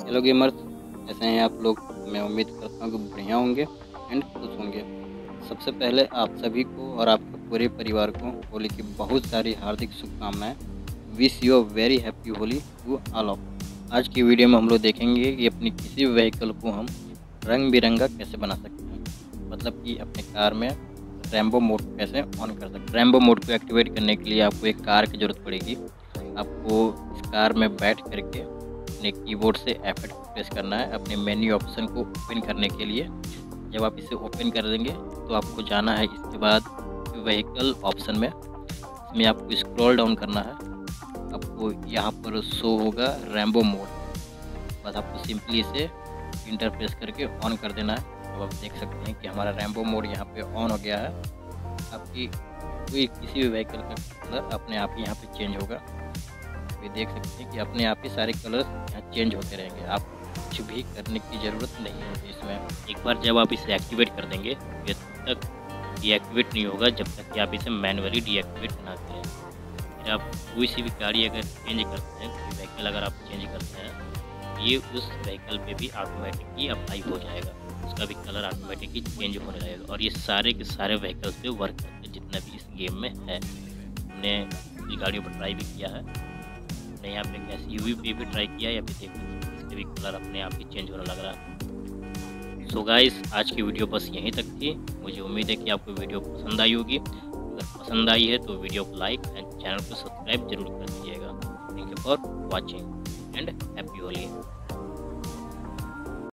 Hello gamers, कैसे हैं आप लोग। मैं उम्मीद करता हूँ कि बढ़िया होंगे एंड खुश होंगे। सबसे पहले आप सभी को और आपके पूरे परिवार को होली की बहुत सारी हार्दिक शुभकामनाएं। Wish you a very happy Holi to all of. आज की वीडियो में हम लोग देखेंगे कि अपनी किसी भी व्हीकल को हम रंग बिरंगा कैसे बना सकते हैं। मतलब कि अपने कार में रैम्बो मोड को कैसे ऑन कर सकते हैं। रैम्बो मोड को एक्टिवेट करने के लिए आपको एक कार की ज़रूरत पड़ेगी। आपको इस कार में बैठ करके अपने कीबोर्ड से F8 को प्रेस करना है अपने मेन्यू ऑप्शन को ओपन करने के लिए। जब आप इसे ओपन कर देंगे तो आपको जाना है इसके बाद व्हीकल ऑप्शन में। इसमें आपको स्क्रॉल डाउन करना है। आपको यहाँ पर शो होगा रैम्बो मोड। बस आपको सिंपली इसे इंटर प्रेस करके ऑन कर देना है। तो आप देख सकते हैं कि हमारा रैम्बो मोड यहाँ पे ऑन हो गया है। आपकी कोई किसी भी व्हीकल का कलर अपने आप ही यहाँ पे चेंज होगा। ये देख सकते हैं कि अपने आप ही सारे कलर्स यहाँ चेंज होते रहेंगे। आप कुछ भी करने की ज़रूरत नहीं है इसमें। एक बार जब आप इसे एक्टिवेट कर देंगे ये तब तक डीएक्टिवेट नहीं होगा जब तक कि आप इसे मैनुअली डीएक्टिवेट ना करें। फिर आप कोई सी भी गाड़ी अगर चेंज करते हैं, कोई व्हीकल अगर आप चेंज करते हैं, ये उस व्हीकल पे भी ऑटोमेटिकली अप्लाई हो जाएगा। उसका भी कलर ऑटोमेटिकली चेंज होने लगेगा और ये सारे के सारे व्हीकल्स पे वर्क करते हैं जितना भी इस गेम में है। हमने अपनी गाड़ियों पर ट्राई भी किया है। हमने यहाँ पे एक SUV पे भी ट्राई किया है। अभी देखिए इसके भी कलर अपने आप ही चेंज होने लग रहा है। सो गाइस, आज की वीडियो बस यहीं तक थी। मुझे उम्मीद है कि आपको वीडियो पसंद आई होगी। अगर पसंद आई है तो वीडियो को लाइक एंड चैनल को सब्सक्राइब जरूर कर दीजिएगा। Thank you for watching and happy Holi.